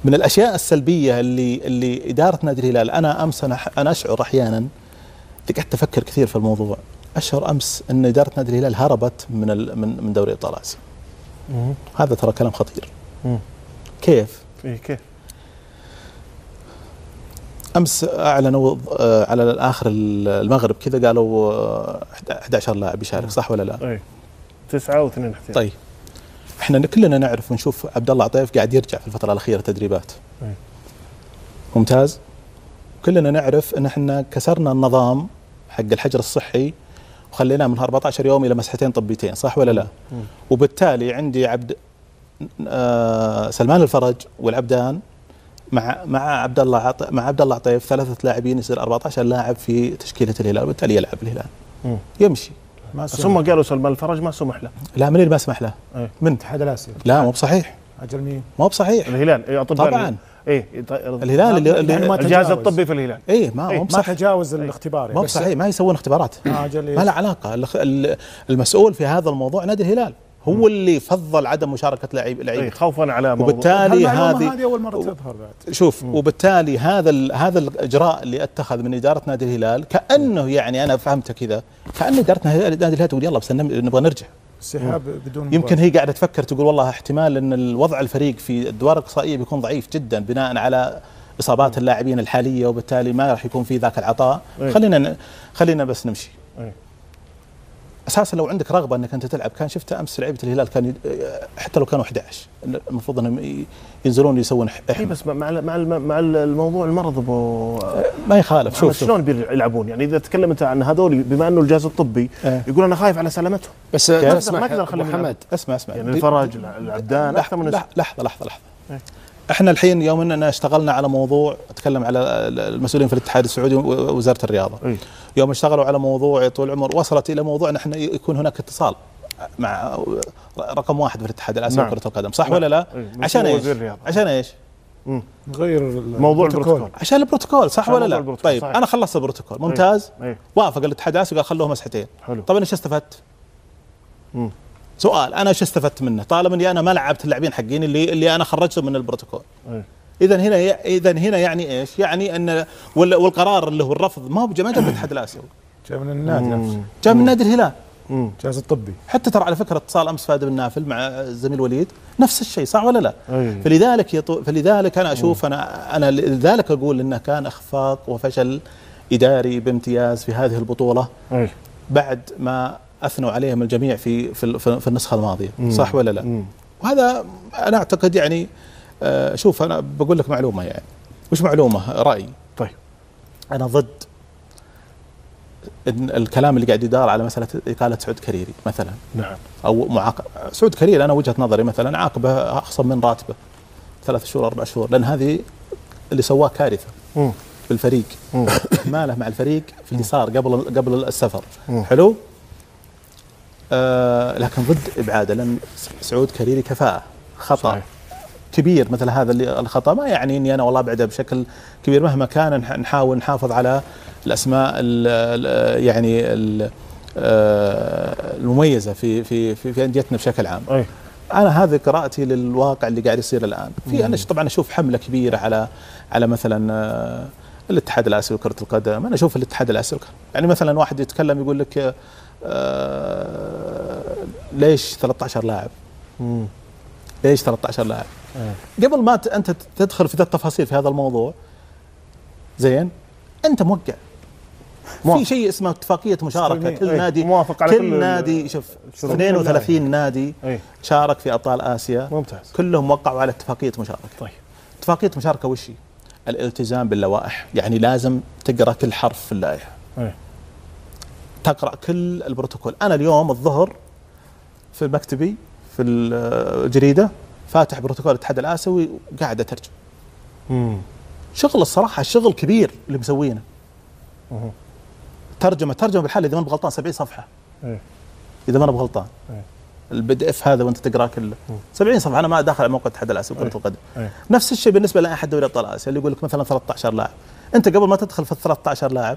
من الاشياء السلبيه اللي اداره نادي الهلال، انا امس انا اشعر احيانا، قعدت افكر كثير في الموضوع، اشعر امس ان اداره نادي الهلال هربت من دوري ابطال اسيا. هذا ترى كلام خطير. كيف؟ كيف؟ امس اعلنوا على الاخر المغرب كذا، قالوا 11 لاعب يشارك، صح ولا لا؟ اي 9 و2 احتياط. طيب احنا كلنا نعرف ونشوف عبد الله عطيف قاعد يرجع في الفتره الاخيره تدريبات. ممتاز. كلنا نعرف ان احنا كسرنا النظام حق الحجر الصحي وخليناه من 14 يوم الى مسحتين طبيتين، صح ولا لا؟ وبالتالي عندي سلمان الفرج والعبدان مع عبد الله عطيف 3 لاعبين، يصير 14 لاعب في تشكيله الهلال، وبالتالي يلعب الهلال. يمشي. بس هم قالوا سلمان الفرج ما سمح له. لا، من اللي ما سمح له؟ من الاتحاد الاسيوي. لا مو بصحيح. اجل مين؟ مو بصحيح. الهلال. طبعا. الهلال الجهاز الطبي في الهلال. ما تجاوز الاختبار. مو بصحيح، ما يسوون اختبارات. ما له علاقه. المسؤول في هذا الموضوع نادي الهلال، هو اللي فضل عدم مشاركه لعيبه خوفا على وبالتالي هذه اول مره تظهر بعد. شوف، وبالتالي هذا الاجراء اللي اتخذ من اداره نادي الهلال كانه يعني انا فهمته كذا، كأن اداره نادي الهلال تقول يلا بس نبغى نرجع. السحاب بدون يمكن هي قاعده تفكر تقول والله احتمال ان الوضع الفريق في الادوار الاقصائيه بيكون ضعيف جدا بناء على اصابات اللاعبين الحاليه، وبالتالي ما راح يكون في ذاك العطاء. خلينا بس نمشي. اساسا لو عندك رغبه انك انت تلعب، كان شفت امس لعيبه الهلال كان حتى لو كانوا 11 المفروض انهم ينزلون يسوون بس مع الموضوع المرض ما يخالف. شوف شلون بيلعبون يعني؟ اذا تكلمت عن هذول بما انه الجهاز الطبي يقول انا خايف على سلامتهم، بس ما اقدر اخلي محمد اسمع يعني الفرج العبدان اكثر من لحظه. احنا الحين يوم اننا اشتغلنا على موضوع، اتكلم على المسؤولين في الاتحاد السعودي ووزاره الرياضه، يوم اشتغلوا على موضوع يا طول العمر وصلت الى موضوع ان احنا يكون هناك اتصال مع رقم 1 في الاتحاد الاسيوي لكره القدم، صح ولا لا؟ عشان ايش؟ عشان ايش؟ نغير موضوع البروتوكول، عشان البروتوكول، صح ولا لا؟ طيب صحيح. انا خلصت البروتوكول ممتاز. وافق الاتحاد الاسيوي قال خلوه مسحتين. طيب انا ايش استفدت؟ سؤال، انا ايش استفدت منه طالما اني انا ما لعبت اللاعبين حقين اللي انا خرجتهم من البروتوكول؟ اذا هنا يعني ايش؟ يعني ان والقرار اللي هو الرفض ما جاء من الاتحاد الاسيوي، جاء من النادي نفسه، جاء من نادي الهلال، الجهاز الطبي. حتى ترى على فكره اتصال امس فهد بن نافل مع الزميل وليد نفس الشيء، صح ولا لا؟ فلذلك انا اشوف انا لذلك اقول انه كان اخفاق وفشل اداري بامتياز في هذه البطوله بعد ما اثنوا عليهم الجميع في النسخه الماضيه، صح ولا لا؟ وهذا انا اعتقد يعني شوف انا بقول لك معلومه، يعني وش معلومه؟ رايي. طيب انا ضد إن الكلام اللي قاعد يدار على مساله اقاله سعود كريري مثلا. نعم. او سعود كريري انا وجهه نظري مثلا عاقبه اخصم من راتبه 3 شهور 4 شهور، لان هذه اللي سواه كارثه بالفريق. ما له مع الفريق في اللي صار قبل السفر. حلو. لكن ضد ابعاده، لان سعود كريري كفاءه. خطا صحيح. كبير مثل هذا الخطا ما يعني اني انا والله ابعده بشكل كبير، مهما كان نحاول نحافظ على الاسماء يعني المميزه في انديتنا بشكل عام. انا هذه قراءتي للواقع اللي قاعد يصير الان. انا طبعا اشوف حمله كبيره على مثلا الاتحاد الاسيوي لكره القدم. انا اشوف الاتحاد الاسيوي يعني مثلا واحد يتكلم يقول لك ليش 13 لاعب؟ ليش 13 لاعب؟ قبل ما انت تدخل في التفاصيل في هذا الموضوع، زين انت موقع في شيء اسمه اتفاقيه مشاركه. كل نادي موافق على كل نادي. شوف 32 نادي شارك في ابطال اسيا. ممتاز. كلهم وقعوا على اتفاقيه مشاركه. طيب اتفاقيه مشاركه وش هي؟ الالتزام باللوائح، يعني لازم تقرا كل حرف في اللائحه. تقرا كل البروتوكول. انا اليوم الظهر في مكتبي في الجريده فاتح بروتوكول الاتحاد الاسيوي وقاعد اترجم. شغل الصراحه الشغل كبير اللي مسوينه. ترجمه بالحال اذا ما انا بغلطان 70 صفحه. اذا ما انا بغلطان. البي دي اف هذا وانت تقراه كله 70 صفحه. انا ما داخل على موقع الاتحاد الاسيوي لكره القدم. نفس الشيء بالنسبه لاحد دوري ابطال اسيا اللي يقول لك مثلا 13 لاعب. انت قبل ما تدخل في ال 13 لاعب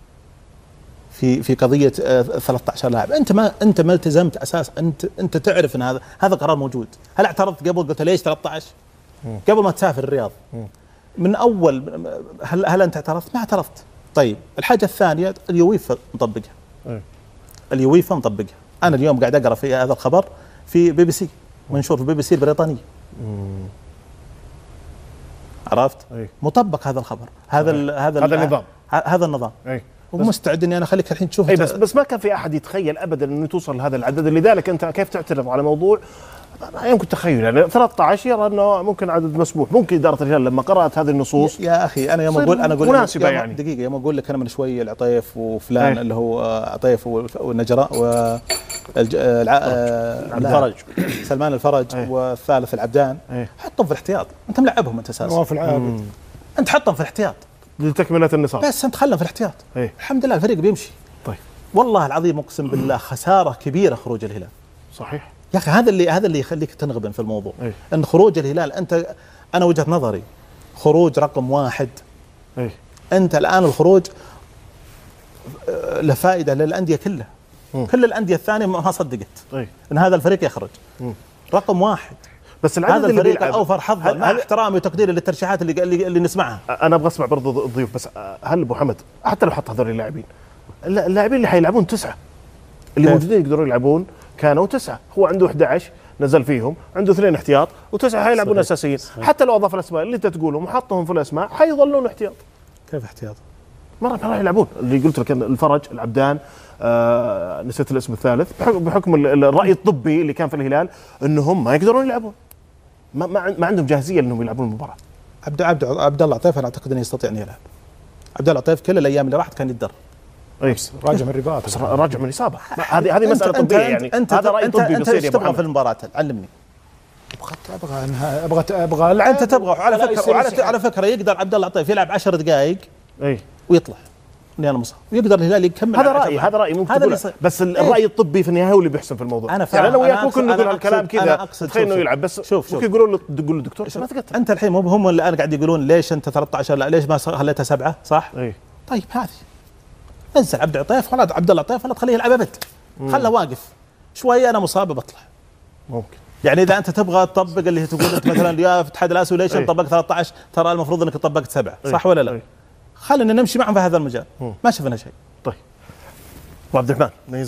في قضيه 13 لاعب انت ما التزمت اساس. انت تعرف ان هذا قرار موجود. هل اعترضت قبل قلت ليش 13؟ قبل ما تسافر الرياض من اول هل انت اعترضت؟ ما اعترضت. طيب الحاجه الثانيه اليويفا مطبقها. اليويفا مطبقها. انا اليوم قاعد اقرا في هذا الخبر في بي بي سي، منشور في بي بي سي البريطانيه. عرفت؟ مطبق هذا الخبر، هذا النظام، هذا النظام. ومستعد اني انا اخليك الحين تشوف. بس ما كان في احد يتخيل ابدا انه توصل لهذا العدد، لذلك انت كيف تعترض على موضوع ما يمكن تخيل. يعني 13 يرى انه ممكن عدد مسموح. ممكن اداره الهلال لما قرات هذه النصوص يا اخي انا يوم اقول مناسبه يعني دقيقه يوم اقول لك انا من شوي العطيف وفلان اللي هو عطيف والنجراء الفرج سلمان الفرج والثالث العبدان، حطهم في الاحتياط. انت ملعبهم انت اساسا. نواف العابد انت حطهم في الاحتياط لتكمله النصاب، بس انت خلهم في الاحتياط. الحمد لله الفريق بيمشي. طيب والله العظيم اقسم بالله خساره كبيره خروج الهلال. صحيح يا اخي هذا اللي يخليك تنغبن في الموضوع. ان خروج الهلال انا وجهه نظري خروج رقم واحد. انت الان الخروج له فائده للانديه كلها. كل الانديه الثانيه ما صدقت ان هذا الفريق يخرج. رقم واحد. بس هذا الفريق الاوفر حظا مع احترامي وتقديري للترشيحات اللي نسمعها. انا ابغى اسمع برضه الضيوف. بس هل ابو حمد حتى لو حط هذول اللاعبين اللي حيلعبون 9 اللي موجودين يقدرون يلعبون كانوا 9، هو عنده 11 نزل فيهم، عنده 2 احتياط و9 حيلعبون اساسيين. حتى لو اضاف الاسماء اللي انت تقولهم وحطهم في الاسماء حيظلون احتياط. كيف احتياط؟ ما راح يلعبون. اللي قلت لك الفرج، العبدان، نسيت الاسم الثالث، بحكم الراي الطبي اللي كان في الهلال انهم ما يقدرون يلعبون، ما عندهم جاهزيه انهم يلعبون المباراه. عبد الله عطيف انا اعتقد انه يستطيع ان يلعب. عبد الله عطيف كل الايام اللي راحت كان يتدرب. راجع من الرباط، راجع من اصابه. هذه مساله طبيه يعني. هذا راي طبي بيصير يا ابو محمد. في المباراه علمني. ابغى انت تبغى على فكره يقدر عبد الله عطيف يلعب 10 دقائق ويطلع اني انا مصاب، ويقدر الهلال يكمل. هذا راي ممكن تقول، بس الراي الطبي في النهايه هو اللي بيحسن في الموضوع. انا فاهم. يعني انا وياك ممكن نقول هالكلام كذا تخيل انه يلعب، بس ممكن يقولون للدكتور ما تقتل. انت الحين هم اللي انا قاعد يقولون ليش انت 13 لا ليش ما خليتها 7 صح؟ طيب هذه نزل عبد العطيف ولا عبد الله عطيف ولا تخليه يلعب ابد، خله واقف شويه انا مصاب بطلع. ممكن يعني اذا انت تبغى تطبق اللي تقول انت مثلا يا الاتحاد الاسيوي ليش طبقت 13 ترى المفروض انك طبقت 7 صح ولا لا؟ خلينا نمشي معهم في هذا المجال. ما شفنا شيء. طيب وعبد الرحمن